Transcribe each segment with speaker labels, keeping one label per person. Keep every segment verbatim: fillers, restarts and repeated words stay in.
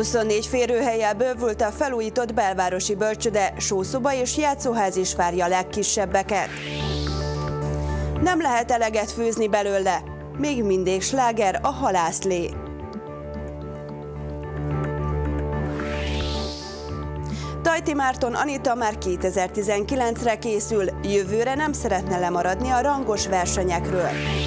Speaker 1: huszonnégy férőhellyel bővült a felújított belvárosi bölcsőde, sószoba és játszóház is várja a legkisebbeket. Nem lehet eleget főzni belőle, még mindig sláger a halászlé. Tajti Márton Anita már kétezer-tizenkilencre készül, jövőre nem szeretne lemaradni a rangos versenyekről.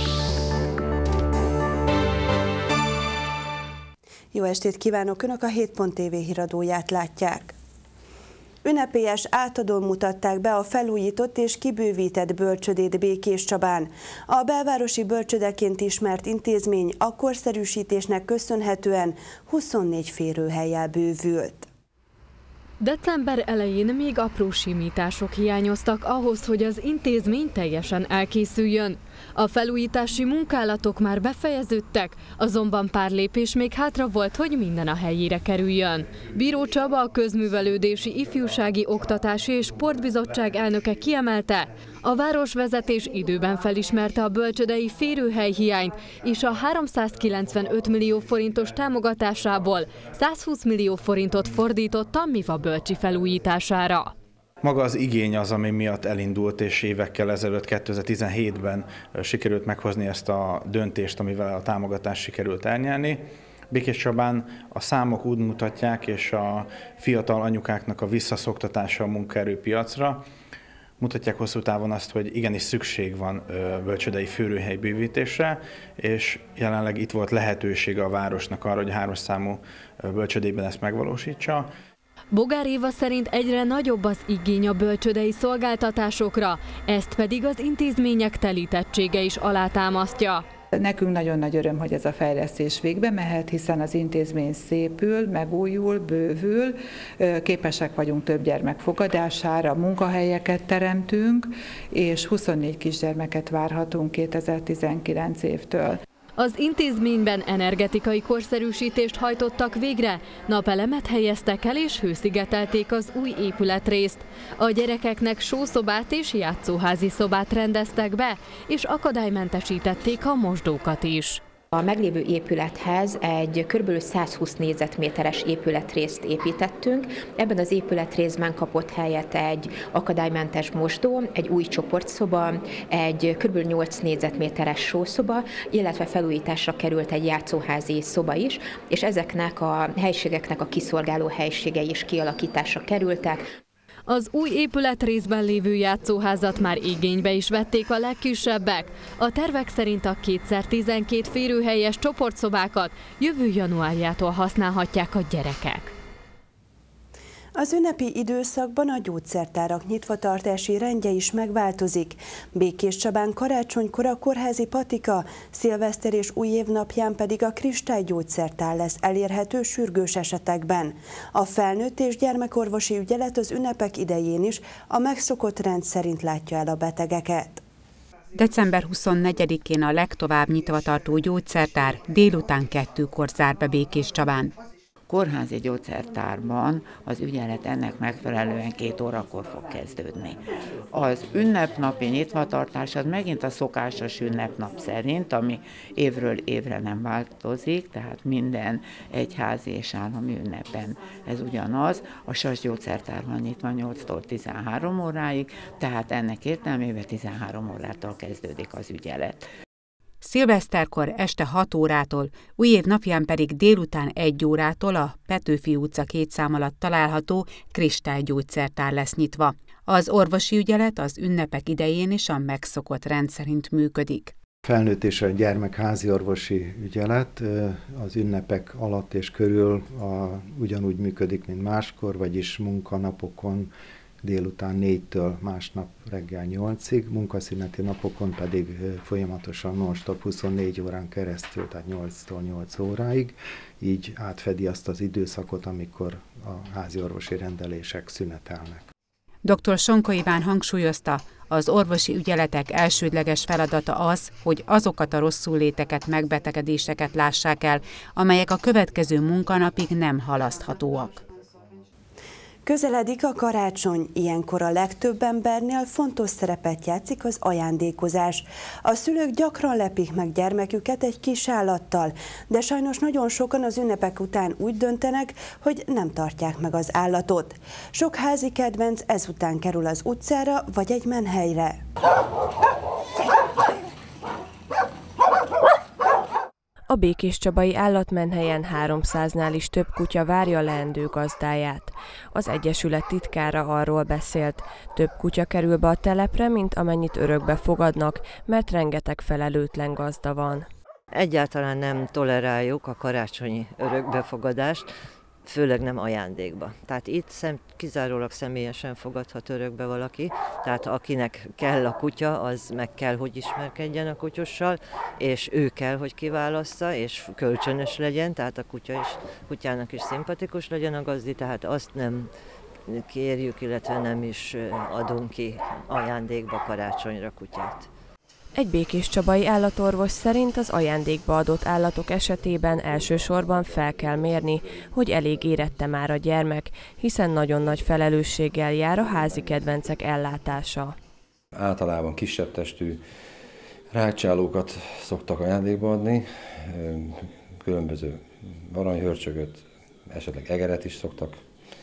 Speaker 1: Jó estét kívánok! Önök a hét pont té vé híradóját látják. Ünnepélyes átadón mutatták be a felújított és kibővített bölcsödét Békéscsabán. A belvárosi bölcsödeként ismert intézmény a korszerűsítésnek köszönhetően huszonnégy férőhellyel bővült.
Speaker 2: December elején még apró simítások hiányoztak ahhoz, hogy az intézmény teljesen elkészüljön. A felújítási munkálatok már befejeződtek, azonban pár lépés még hátra volt, hogy minden a helyére kerüljön. Bíró Csaba, a Közművelődési, Ifjúsági, Oktatási és Sportbizottság elnöke kiemelte, a városvezetés időben felismerte a bölcsödei férőhely hiányt, és a háromszázkilencvenöt millió forintos támogatásából százhúsz millió forintot fordított a Miva bölcsi felújítására.
Speaker 3: Maga az igény az, ami miatt elindult, és évekkel ezelőtt kétezer-tizenhétben sikerült meghozni ezt a döntést, amivel a támogatást sikerült elnyerni. Békéscsabán a számok úgy mutatják, és a fiatal anyukáknak a visszaszoktatása a munkaerőpiacra mutatják hosszú távon azt, hogy igenis szükség van bölcsödei férőhely bővítésre, és jelenleg itt volt lehetősége a városnak arra, hogy a hármas számú bölcsödében ezt megvalósítsa.
Speaker 2: Bogár Éva szerint egyre nagyobb az igény a bölcsödei szolgáltatásokra, ezt pedig az intézmények telítettsége is alátámasztja.
Speaker 4: Nekünk nagyon nagy öröm, hogy ez a fejlesztés végbe mehet, hiszen az intézmény szépül, megújul, bővül, képesek vagyunk több gyermek fogadására, munkahelyeket teremtünk, és huszonnégy kisgyermeket várhatunk kétezer-tizenkilenc évtől.
Speaker 2: Az intézményben energetikai korszerűsítést hajtottak végre, napelemet helyeztek el és hőszigetelték az új épületrészt. A gyerekeknek sószobát és játszóházi szobát rendeztek be, és akadálymentesítették a mosdókat is.
Speaker 5: A meglévő épülethez egy kb. százhúsz négyzetméteres épületrészt építettünk. Ebben az épületrészben kapott helyet egy akadálymentes mosdó, egy új csoportszoba, egy kb. nyolc négyzetméteres sószoba, illetve felújításra került egy játszóházi szoba is, és ezeknek a helységeknek a kiszolgáló helységei is kialakításra kerültek.
Speaker 2: Az új épületrészben lévő játszóházat már igénybe is vették a legkisebbek. A tervek szerint a kétszer-tizenkét férőhelyes csoportszobákat jövő januárjától használhatják a gyerekek.
Speaker 1: Az ünnepi időszakban a gyógyszertárak nyitvatartási rendje is megváltozik. Békéscsabán karácsonykor a kórházi patika, szilveszter és új év napján pedig a kristálygyógyszertár lesz elérhető sürgős esetekben. A felnőtt és gyermekorvosi ügyelet az ünnepek idején is a megszokott rend szerint látja el a betegeket.
Speaker 6: december huszonnegyedikén a legtovább nyitva tartó gyógyszertár délután kettőkor zár be Békéscsabán.
Speaker 7: Kórházi gyógyszertárban az ügyelet ennek megfelelően két órakor fog kezdődni. Az ünnepnapi nyitvatartás az megint a szokásos ünnepnap szerint, ami évről évre nem változik, tehát minden egyházi és állami ünnepen ez ugyanaz. A Sas gyógyszertár van nyitva nyolctól tizenhárom óráig, tehát ennek értelmében tizenhárom órától kezdődik az ügyelet.
Speaker 6: Szilveszterkor este hat órától, új év napján pedig délután egy órától a Petőfi utca két szám alatt található kristálygyógyszertár lesz nyitva. Az orvosi ügyelet az ünnepek idején is a megszokott rend szerint működik.
Speaker 8: Felnőtt és a gyermek háziorvosi ügyelet az ünnepek alatt és körül a, ugyanúgy működik, mint máskor, vagyis munkanapokon délután négytől másnap reggel nyolcig, munkaszüneti napokon pedig folyamatosan non-stop huszonnégy órán keresztül, tehát nyolctól nyolc óráig, így átfedi azt az időszakot, amikor a háziorvosi rendelések szünetelnek.
Speaker 6: doktor Sonka Iván hangsúlyozta, az orvosi ügyeletek elsődleges feladata az, hogy azokat a rosszulléteket, megbetegedéseket lássák el, amelyek a következő munkanapig nem halaszthatóak.
Speaker 1: Közeledik a karácsony, ilyenkor a legtöbb embernél fontos szerepet játszik az ajándékozás. A szülők gyakran lepik meg gyermeküket egy kis állattal, de sajnos nagyon sokan az ünnepek után úgy döntenek, hogy nem tartják meg az állatot. Sok házi kedvenc ezután kerül az utcára vagy egy menhelyre.
Speaker 9: A békéscsabai állatmenhelyen háromszáznál is több kutya várja leendő gazdáját. Az egyesület titkára arról beszélt, több kutya kerül be a telepre, mint amennyit örökbe fogadnak, mert rengeteg felelőtlen gazda van.
Speaker 10: Egyáltalán nem toleráljuk a karácsonyi örökbefogadást, főleg nem ajándékba. Tehát itt szem, kizárólag személyesen fogadhat örökbe valaki, tehát akinek kell a kutya, az meg kell, hogy ismerkedjen a kutyussal, és ő kell, hogy kiválassza, és kölcsönös legyen, tehát a kutya is, kutyának is szimpatikus legyen a gazdi, tehát azt nem kérjük, illetve nem is adunk ki ajándékba karácsonyra kutyát.
Speaker 9: Egy békéscsabai állatorvos szerint az ajándékba adott állatok esetében elsősorban fel kell mérni, hogy elég érette már a gyermek, hiszen nagyon nagy felelősséggel jár a házi kedvencek ellátása.
Speaker 11: Általában kisebb testű rákcsálókat szoktak ajándékba adni, különböző aranyhörcsögöt, esetleg egeret is szoktak,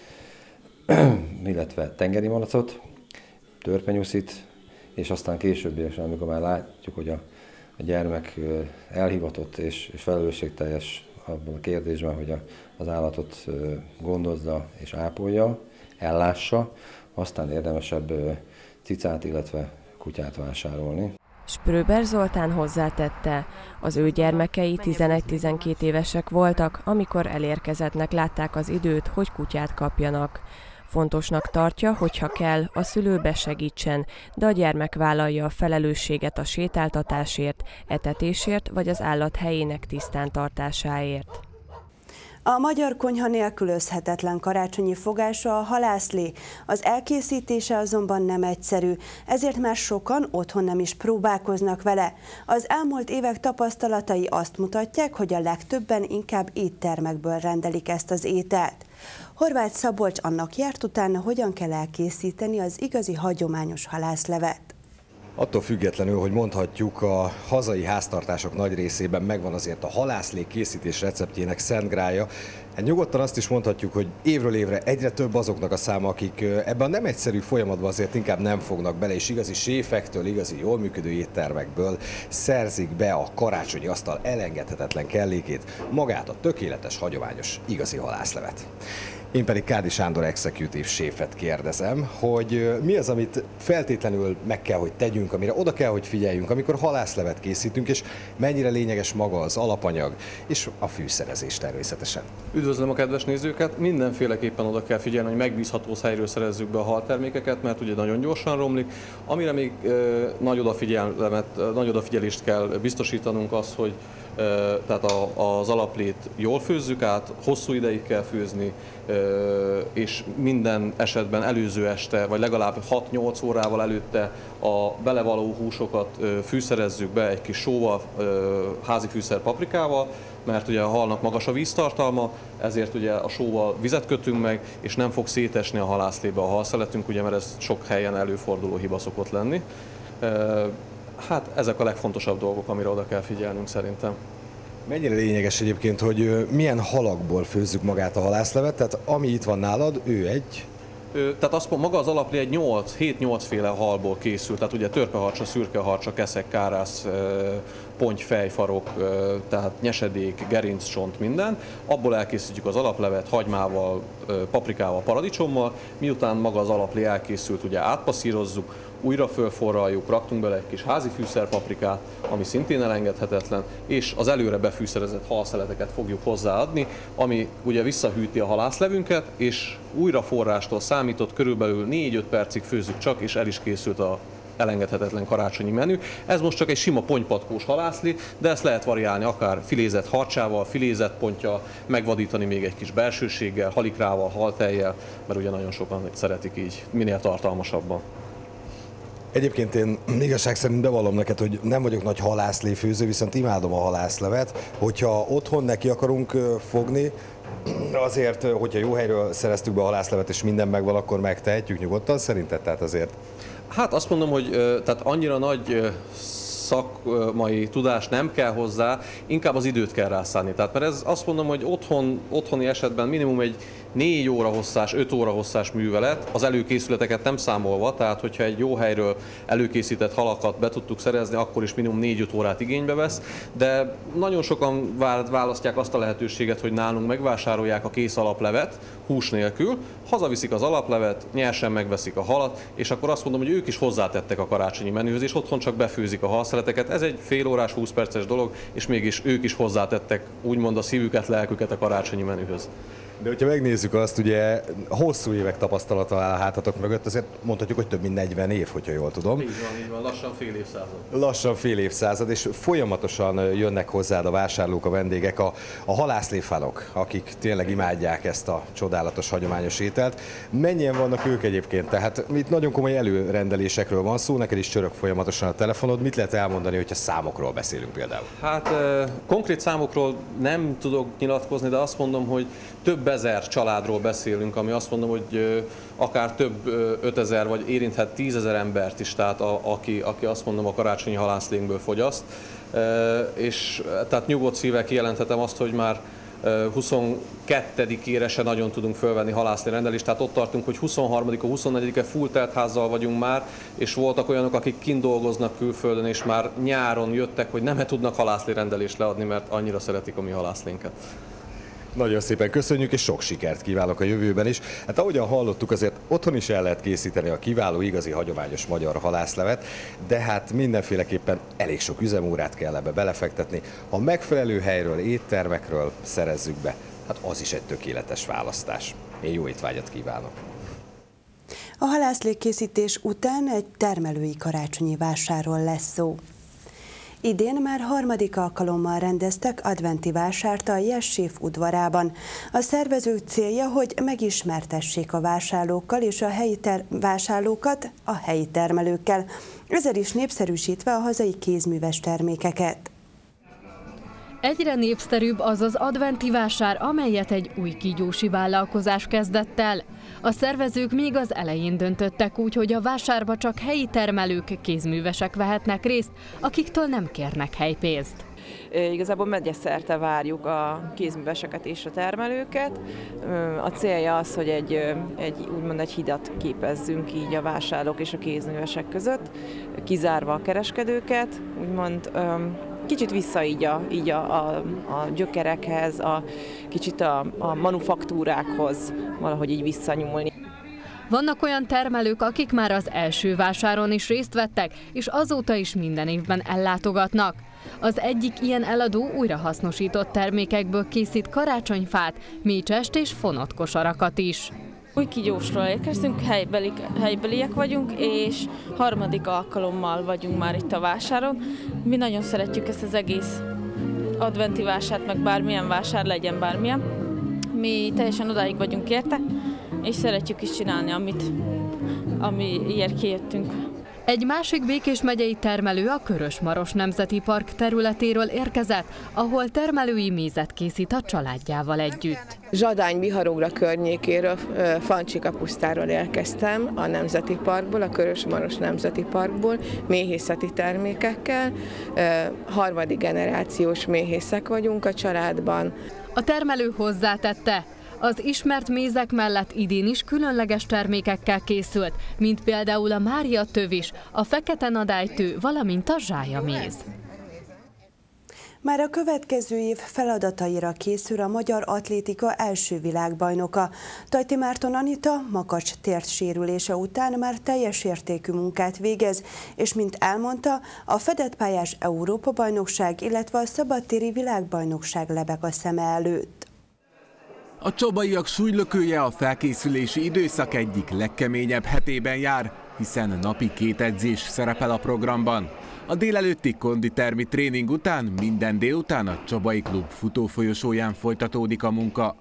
Speaker 11: illetve tengeri malacot, törpenyuszit, és aztán későbbiesen, amikor már látjuk, hogy a, a gyermek elhivatott és, és felelősségteljes abban a kérdésben, hogy a, az állatot gondozza és ápolja, ellássa, aztán érdemesebb cicát, illetve kutyát vásárolni.
Speaker 9: Spröber Zoltán hozzátette, az ő gyermekei tizenegy-tizenkét évesek voltak, amikor elérkezettnek látták az időt, hogy kutyát kapjanak. Fontosnak tartja, hogyha kell, a szülő besegítsen, de a gyermek vállalja a felelősséget a sétáltatásért, etetésért vagy az állat helyének tisztántartásáért.
Speaker 1: A magyar konyha nélkülözhetetlen karácsonyi fogása a halászlé. Az elkészítése azonban nem egyszerű, ezért már sokan otthon nem is próbálkoznak vele. Az elmúlt évek tapasztalatai azt mutatják, hogy a legtöbben inkább éttermekből rendelik ezt az ételt. Horváth Szabolcs annak járt utána, hogyan kell elkészíteni az igazi hagyományos halászlevet.
Speaker 12: Attól függetlenül, hogy mondhatjuk, a hazai háztartások nagy részében megvan azért a halászlé készítés receptjének szent grálja. Hát nyugodtan azt is mondhatjuk, hogy évről évre egyre több azoknak a száma, akik ebben a nem egyszerű folyamatban azért inkább nem fognak bele, és igazi séfektől, igazi jól működő éttermekből szerzik be a karácsonyi asztal elengedhetetlen kellékét, magát a tökéletes, hagyományos, igazi halászlevet. Én pedig Kádi Sándor executive séfet kérdezem, hogy mi az, amit feltétlenül meg kell, hogy tegyünk, amire oda kell, hogy figyeljünk, amikor halászlevet készítünk, és mennyire lényeges maga az alapanyag, és a fűszerezés természetesen.
Speaker 13: Üdvözlöm a kedves nézőket! Mindenféleképpen oda kell figyelni, hogy megbízható helyről szerezzük be a haltermékeket, mert ugye nagyon gyorsan romlik. Amire még e, nagy, odafigyelmet, nagy odafigyelést kell biztosítanunk az, hogy tehát az alaplét jól főzzük át, hosszú ideig kell főzni, és minden esetben előző este, vagy legalább hat-nyolc órával előtte a belevaló húsokat fűszerezzük be egy kis sóval, házi fűszer paprikával, mert ugye a halnak magas a víztartalma, ezért ugye a sóval vizet kötünk meg, és nem fog szétesni a halászlébe a halszeletünk, ugye, mert ez sok helyen előforduló hiba szokott lenni. Hát ezek a legfontosabb dolgok, amire oda kell figyelnünk szerintem.
Speaker 12: Mennyire lényeges egyébként, hogy milyen halakból főzzük magát a halászlevet, tehát ami itt van nálad, ő egy...
Speaker 13: Tehát azt maga az alaplé egy hét-nyolc féle halból készül, tehát ugye törpeharcsa, szürkeharcsa, keszek, kárász, ponty, fejfarok, tehát nyesedék, gerinccsont, minden. Abból elkészítjük az alaplevet hagymával, paprikával, paradicsommal, miután maga az alaplé elkészült, ugye átpasszírozzuk, újra fölforraljuk, raktunk bele egy kis házi fűszerpaprikát, ami szintén elengedhetetlen, és az előre befűszerezett halszeleteket fogjuk hozzáadni, ami ugye visszahűti a halászlevünket, és újraforrástól számított körülbelül négy-öt percig főzzük csak, és el is készült a elengedhetetlen karácsonyi menü. Ez most csak egy sima pontypatkós halászlé, de ezt lehet variálni akár filézett harcsával, filézett ponttyal, megvadítani még egy kis belsőséggel, halikrával, haltejjel, mert ugye nagyon sokan szeretik így, minél tartalmasabban.
Speaker 12: Egyébként én igazság szerint bevallom neked, hogy nem vagyok nagy halászléfőző, viszont imádom a halászlevet. Hogyha otthon neki akarunk fogni, azért, hogyha jó helyről szereztük be a halászlevet és minden megvan, akkor megtehetjük nyugodtan szerinted? Tehát azért...
Speaker 13: Hát azt mondom, hogy tehát annyira nagy szakmai tudás nem kell hozzá, inkább az időt kell rászánni. Tehát mert ez azt mondom, hogy otthon, otthoni esetben minimum egy négy óra hosszás, öt óra hosszás művelet, az előkészületeket nem számolva, tehát hogyha egy jó helyről előkészített halakat be tudtuk szerezni, akkor is minimum négy-öt órát igénybe vesz, de nagyon sokan választják azt a lehetőséget, hogy nálunk megvásárolják a kész alaplevet, hús nélkül, hazaviszik az alaplevet, nyersen megveszik a halat, és akkor azt mondom, hogy ők is hozzátettek a karácsonyi menühöz, és otthon csak befőzik a halszeleteket. Ez egy fél órás, húsz perces dolog, és mégis ők is hozzátettek úgymond a szívüket, lelküket a karácsonyi menühöz.
Speaker 12: De hogyha megnézzük azt, ugye hosszú évek tapasztalata áll a hátatok mögött, azért mondhatjuk, hogy több mint negyven év, hogyha jól tudom.
Speaker 13: Így van, így van, lassan fél évszázad.
Speaker 12: Lassan fél évszázad, és folyamatosan jönnek hozzád a vásárlók, a vendégek, a, a halászléfánok, akik tényleg imádják ezt a csodálatos, hagyományos ételt. Mennyien vannak ők egyébként? Tehát itt nagyon komoly előrendelésekről van szó, neked is csörög folyamatosan a telefonod. Mit lehet elmondani, hogyha számokról beszélünk például?
Speaker 13: Hát konkrét számokról nem tudok nyilatkozni, de azt mondom, hogy több ezer családról beszélünk, ami azt mondom, hogy akár több ötezer vagy érinthet tízezer embert is, tehát a, aki, aki azt mondom a karácsonyi halászlénkből fogyaszt. És tehát nyugodt szívvel kijelenthetem azt, hogy már huszonkettedikére se nagyon tudunk fölvenni halászlé rendelést, tehát ott tartunk, hogy huszonharmadika, huszonnegyedike full teltházzal vagyunk már, és voltak olyanok, akik kint dolgoznak külföldön, és már nyáron jöttek, hogy nem tudnak halászlé rendelést leadni, mert annyira szeretik a mi halászlénket.
Speaker 12: Nagyon szépen köszönjük, és sok sikert kívánok a jövőben is. Hát ahogyan hallottuk, azért otthon is el lehet készíteni a kiváló, igazi, hagyományos magyar halászlevet, de hát mindenféleképpen elég sok üzemórát kell ebbe belefektetni. Ha megfelelő helyről, éttermekről szerezzük be, hát az is egy tökéletes választás. Én jó étvágyat kívánok!
Speaker 1: A halászlékkészítés után egy termelői karácsonyi vásárról lesz szó. Idén már harmadik alkalommal rendeztek adventi vásárt a Jessév udvarában. A szervezők célja, hogy megismertessék a vásárlókkal és a helyi vásárlókat a helyi termelőkkel, ezzel is népszerűsítve a hazai kézműves termékeket.
Speaker 2: Egyre népszerűbb az az adventi vásár, amelyet egy új kígyósi vállalkozás kezdett el. A szervezők még az elején döntöttek úgy, hogy a vásárba csak helyi termelők, kézművesek vehetnek részt, akiktől nem kérnek helypénzt.
Speaker 14: Igazából megyeszerte várjuk a kézműveseket és a termelőket. A célja az, hogy egy, egy, úgymond egy hidat képezzünk így a vásárlók és a kézművesek között, kizárva a kereskedőket, úgymond kicsit vissza így a, így a, a, a gyökerekhez, a, kicsit a, a manufaktúrákhoz valahogy így visszanyúlni.
Speaker 2: Vannak olyan termelők, akik már az első vásáron is részt vettek, és azóta is minden évben ellátogatnak. Az egyik ilyen eladó újrahasznosított termékekből készít karácsonyfát, mécsest és fonott kosarakat is.
Speaker 15: Új Kígyósról érkeztünk, helybeli, helybeliek vagyunk, és harmadik alkalommal vagyunk már itt a vásáron. Mi nagyon szeretjük ezt az egész adventi vásárt, meg bármilyen vásár legyen bármilyen. Mi teljesen odáig vagyunk érte, és szeretjük is csinálni, amit, amiért kijöttünk.
Speaker 2: Egy másik Békés megyei termelő a Körös-Maros Nemzeti Park területéről érkezett, ahol termelői mézet készít a családjával együtt.
Speaker 16: Zsadány Biharógra környékéről, Fancsika pusztáról érkeztem a Nemzeti Parkból, a Körös-Maros Nemzeti Parkból, méhészeti termékekkel. Harmadik generációs méhészek vagyunk a családban.
Speaker 2: A termelő hozzátette, az ismert mézek mellett idén is különleges termékekkel készült, mint például a Mária tövis, a fekete nadálytő, valamint a zsájaméz.
Speaker 1: Már a következő év feladataira készül a magyar atlétika első világbajnoka. Tajti Márton Anita makacs térdsérülése után már teljes értékű munkát végez, és mint elmondta, a fedett pályás Európa-bajnokság, illetve a szabadtéri világbajnokság lebeg a szeme előtt.
Speaker 17: A csobaiak súlylökője a felkészülési időszak egyik legkeményebb hetében jár, hiszen napi két edzés szerepel a programban. A délelőtti konditermi tréning után minden délután a Csabai Klub futófolyosóján folytatódik a munka.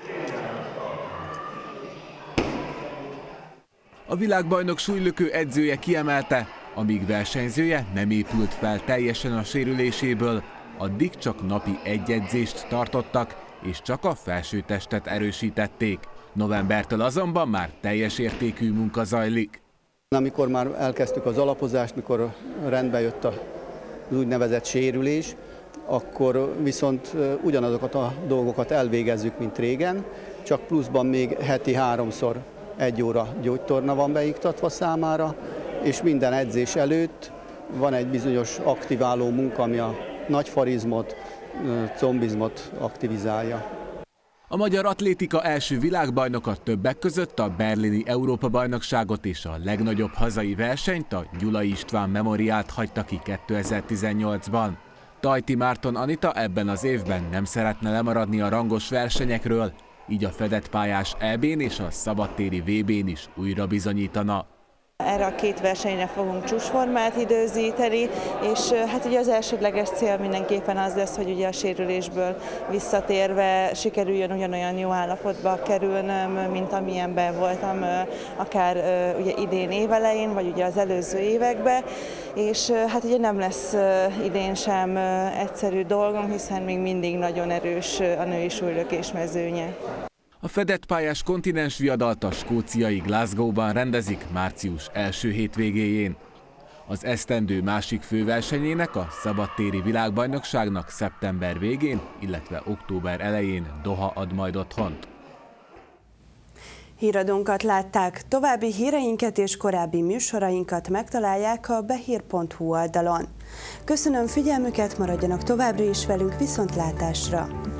Speaker 17: A világbajnok súlylökő edzője kiemelte, amíg versenyzője nem épült fel teljesen a sérüléséből, addig csak napi egy edzést tartottak, és csak a felsőtestet erősítették. Novembertől azonban már teljes értékű munka zajlik.
Speaker 18: Amikor már elkezdtük az alapozást, mikor rendbe jött az úgynevezett sérülés, akkor viszont ugyanazokat a dolgokat elvégezzük, mint régen, csak pluszban még heti háromszor egy óra gyógytorna van beiktatva számára, és minden edzés előtt van egy bizonyos aktiváló munka, ami a nagyfarizmot, combizmot aktivizálja.
Speaker 17: A magyar atlétika első világbajnoka többek között a berlini Európa-bajnokságot és a legnagyobb hazai versenyt, a Gyulai István Memoriált hagyta ki kétezer-tizennyolcban. Tajti Márton Anita ebben az évben nem szeretne lemaradni a rangos versenyekről, így a fedett pályás é bén és a szabadtéri vé bén is újra bizonyítana.
Speaker 19: Erre a két versenyre fogunk csúcsformát időzíteni, és hát ugye az elsődleges cél mindenképpen az lesz, hogy ugye a sérülésből visszatérve sikerüljön ugyanolyan jó állapotba kerülnöm, mint amilyenben voltam akár ugye idén évelején, vagy ugye az előző években, és hát ugye nem lesz idén sem egyszerű dolgom, hiszen még mindig nagyon erős a női súlylökés mezőnye.
Speaker 17: A fedett pályás kontinens viadalt a skóciai Glasgow-ban rendezik március első hétvégéjén. Az esztendő másik főversenyének, a szabadtéri világbajnokságnak szeptember végén, illetve október elején Doha ad majd otthont.
Speaker 1: Híradónkat látták, további híreinket és korábbi műsorainkat megtalálják a behír pont hu oldalon. Köszönöm figyelmüket, maradjanak továbbra is velünk, viszontlátásra!